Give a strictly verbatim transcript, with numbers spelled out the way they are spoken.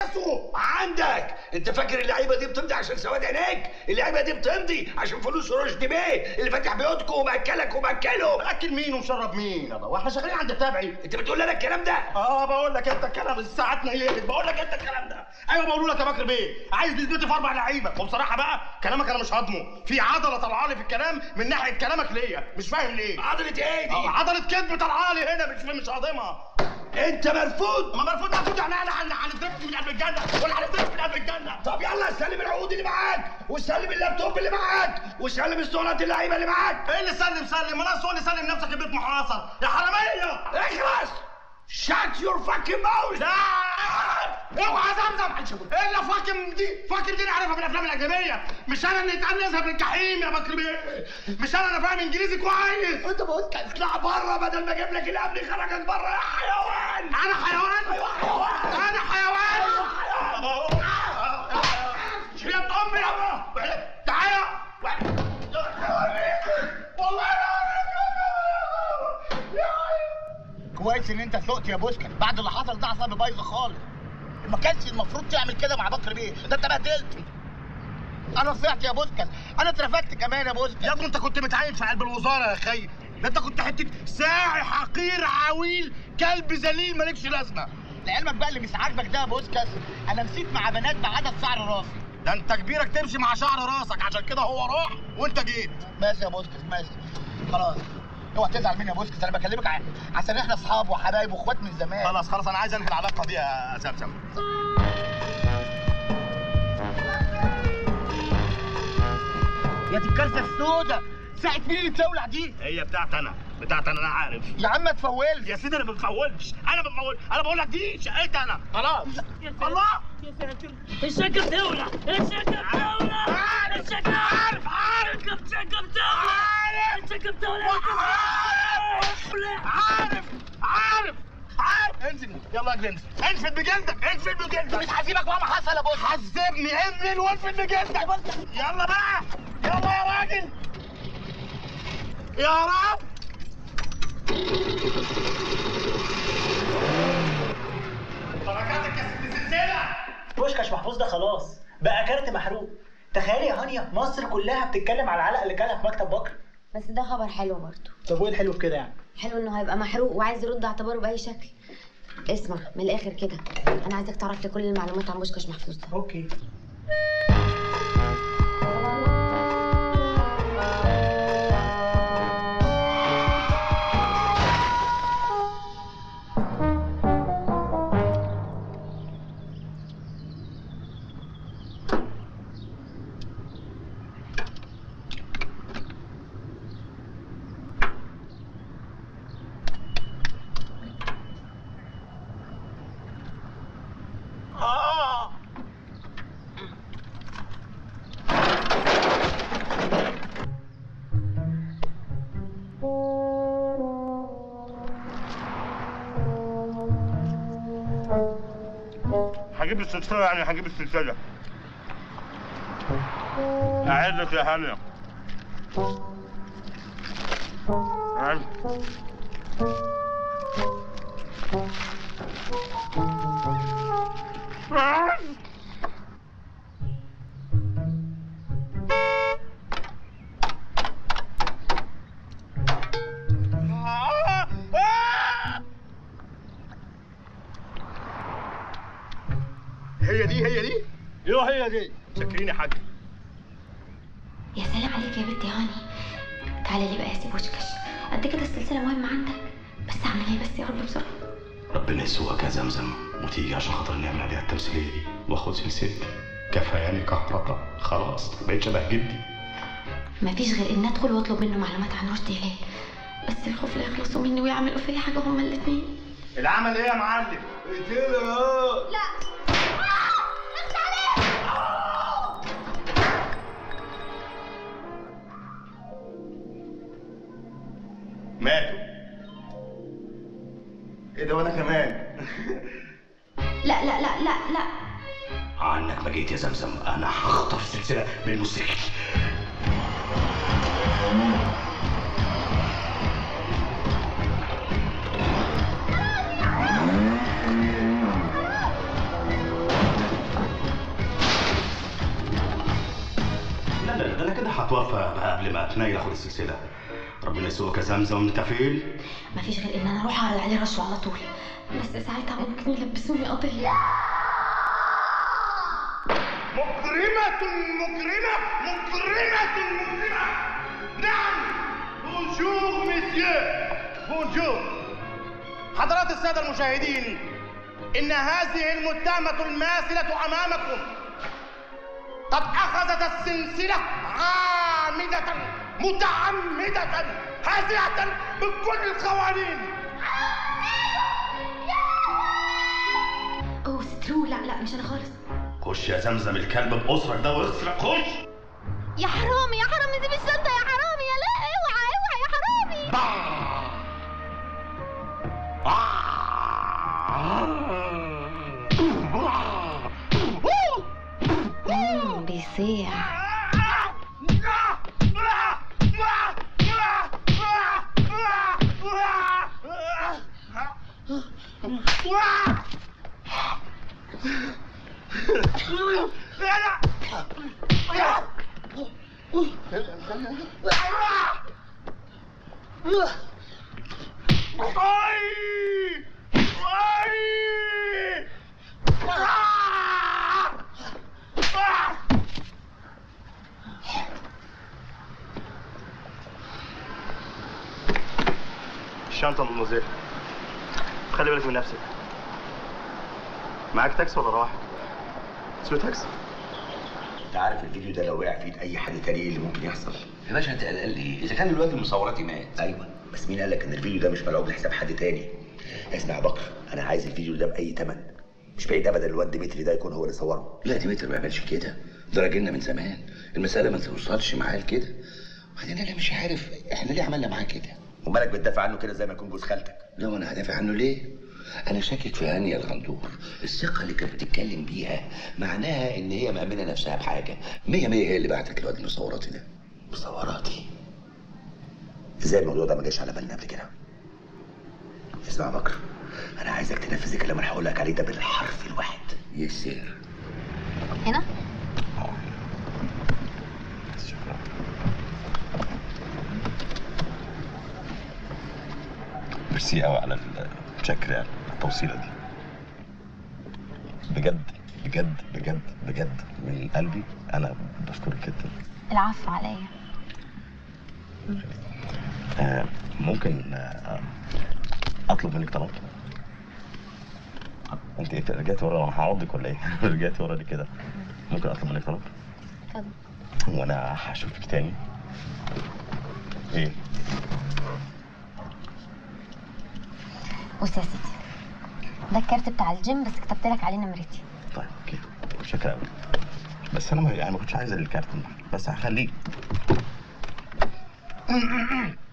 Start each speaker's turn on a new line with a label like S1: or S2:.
S1: عندك. انت فاكر اللعيبه دي بتمضي عشان سواد عينيك؟ اللعيبه دي بتمضي عشان فلوس رشدي بيه اللي فاتح بيوتكم ومأكلك ومأكله.
S2: مأكل مين ومشرب مين؟ واحنا شغالين عند التابعي.
S1: انت بتقول لنا الكلام ده؟
S2: اه بقول لك انت الكلام الساعه نيلت، بقول لك انت الكلام ده. ايوه بقول لك يا بكر بيه، عايز تثبتي في اربع لعيبه، وبصراحه بقى كلامك انا مش هضمه، في عضله طالعه لي في الكلام من ناحيه كلامك ليا، مش فاهم ليه.
S1: عضله ايه دي؟
S2: آه عضله كذب طالعه لي هنا، مش مش هضمها.
S1: انت مرفوض.
S2: ما مرفوض مرفوض يعني انا هنترفد من قلب الجنه ولا هنترفد من قلب الجنه؟
S1: طب يلا سلم العقود اللي معاك، وسلم اللابتوب اللي معاك، وسلم اسطوانات اللعيبه اللي معاك.
S2: ايه اللي سلم سلم؟ ما ناقص هو اللي سلم نفسك البيت محاصر يا حراميه.
S1: اخلص. شات يور فاكينج ماوث.
S2: لا اوعى زمزم. ايه اللي فاكم دي؟ فاكم دي نعرفها من الافلام الاجنبيه، مش انا اللي اتقال يذهب للجحيم يا بكر بيه، مش انا انا فاهم انجليزي كويس.
S1: انت بص اطلع بره بدل ما اجيب لك الامن يخرجك بره يا حيوان.
S2: انا حيوان؟
S1: ايوه حيوان.
S2: انا حيوان.
S1: ايوه حيوان.
S2: شريط امي تعالى والله كويس ان انت فقت يا بوسكا، بعد اللي حصل ده اعصابي بايظه خالص. ما كانش المفروض تعمل كده مع بكر بيه، ده انت بهدلت. انا طلعت يا بوسكا، انا اترفدت كمان يا بوسكا. يا ابني انت كنت متعين في قلب الوزاره يا خي، ده انت كنت حته ساعي حقير عويل كلب ذليل مالكش لازمه. لعلمك بقى اللي مش عاجبك ده يا بوسكاس، انا مشيت مع بنات بعدد شعر راسي. ده انت كبيرك تمشي مع شعر راسك، عشان كده هو راح وانت جيت. ماشي يا بوسكاس ماشي خلاص، اوعى تزعل مني يا بوسكاس، انا بكلمك ع... عشان احنا اصحاب وحبايب واخوات من زمان. خلاص خلاص انا عايز انهي العلاقه دي يا زمزم. يا دي الكارثه السوداء، ساعة مين اللي بتولع دي؟ هي بتاعت انا، بتاعت انا انا عارف. يا عم ما تفولش يا سيدي، انا ما بفولش، انا ما بفولش، انا بقول لك دي شقتي انا، خلاص. الله
S3: يا ساتر، الشقة بتولع، الشقة بتولع، الشقة عارف عارف الشقة بتولع، عارف الشقة بتولع،
S2: عارف عارف عارف. انزل يلا اجري، انزل انزل بجلدك، انزل بجلدك. مش هسيبك مهما حصل يا بوس. حذبني، انزل وانزل بجلدك. يلا بقى يلا يا راجل يا رب. بركاتك يا ست سلسله.
S4: بوشكاش محفوظ ده خلاص بقى كارت محروق. تخيلي يا هانيا مصر كلها بتتكلم على العلقه اللي كانها في مكتب بكر.
S5: بس ده خبر حلو برضه.
S4: طب وايه الحلو في كده يعني؟
S5: حلو انه هيبقى محروق وعايز يرد اعتباره باي شكل. اسمع من الاخر كده، انا عايزك تعرف لي كل المعلومات عن بوشكاش محفوظ ده.
S4: اوكي.
S2: هجيب السلسلة يعني هجيب السلسلة. أعدك يا هانية. أعد. أعد. هي دي هي دي؟ ايوه هي دي. شاكرين يا حاج.
S5: يا سلام عليك يا بنت يا هاني. تعالى لي بقى يا سي بوشكاش، قد كده السلسله مهمه عندك، بس اعمل ايه بس يا رب بسرعه.
S6: ربنا يسوقك يا زمزم وتيجي عشان خاطر نعمل عليها التمثيليه دي واخد سلسلتي. كفاياني كهرباء خلاص بقيت شبه جدي.
S5: مفيش غير ان ادخل واطلب منه معلومات عن رشدي هلال، بس الخوف لا يخلصوا مني ويعملوا فيا حاجه هما الاثنين.
S2: العمل ايه يا معلم؟ اقتله اهو.
S5: لا
S2: ماتوا. ايه ده وانا كمان؟
S5: لا لا لا لا لا.
S6: عنك ما جيت يا زمزم، انا هخطف السلسله من الموسيقى. كده هتوفى بقى قبل ما تنيل اخد السلسله. ربنا يسوقك يا زمزم وانت فين؟
S5: مفيش غير ان انا اروح اعرض عليه رشوه على طول، بس ساعتها ممكن يلبسوني قضيه.
S2: مكرمة مكرمة مكرمة مكرمة. نعم. بونجور مسيو. بونجور. حضرات السادة المشاهدين، إن هذه المتهمة الماثلة أمامكم قد أخذت السلسلة عامدة متعمدة هازئة بكل القوانين.
S5: اوه سترو، لا لا مش انا خالص.
S6: خش يا زمزم الكلب بأسرك ده واخسرك، خش.
S5: يا حرامي يا حرامي سيب الشنطه يا حرامي، يا لا اوعى اوعى يا حرامي. امم بيصيح.
S6: الشنطة من الموزيل. خلي بالك من نفسك. معاك تاكس ولا راح؟ اسمه تاكس؟
S1: انت عارف الفيديو ده لو وقع في ايد اي حد تاني ايه اللي ممكن يحصل؟
S7: يا باشا انت قلقان ليه؟ اذا كان الواد المصوراتي مات.
S1: ايوه بس مين قال لك ان الفيديو ده مش ملعوب لحساب حد تاني؟ اسمع يا بكر، انا عايز الفيديو ده باي ثمن. مش بعيد ابدا الواد ديمتري ده يكون هو اللي صوره.
S7: لا ديمتر ما يعملش كده، ده راجلنا من زمان، المساله ما توصلش معاه لكده. وبعدين انا مش عارف احنا ليه عملنا معاه كده؟
S1: ومالك بتدافع عنه كده زي ما يكون جوز خالتك؟
S7: لا وانا هدافع عنه ليه؟ انا شاكك في هانيه الغندور، الثقه اللي كانت بتتكلم بيها معناها ان هي مأمنه نفسها بحاجه. مية مية هي اللي بعتت الواد المصوراتي ده.
S1: مصوراتي؟ ازاي الموضوع ده ما جاش على بالنا قبل كده؟ اسمع يا بكر، انا عايزك تنفذ الكلام اللي هقول لك عليه ده بالحرف الواحد.
S7: يسير.
S5: هنا؟
S6: شكرا. ميرسي قوي على الشكر، يعني التوصيله دي. بجد بجد بجد بجد من قلبي انا بشكرك جدا.
S5: العفو عليا.
S6: آه ممكن آه اطلب منك طلب؟ انت ايه رجعتي ورا؟ انا هعضك ولا ايه؟ رجعتي ورا لي كده. ممكن اطلب منك طلب؟
S5: اتفضل.
S6: وانا هشوفك تاني. ايه؟
S5: بص يا سيدي، ده الكارت بتاع الجيم بس كتبت لك عليه نمرتي.
S6: طيب اوكي، شكرا قوي. بس انا ما يعني ما كنتش عايز الكارت بس هخليه.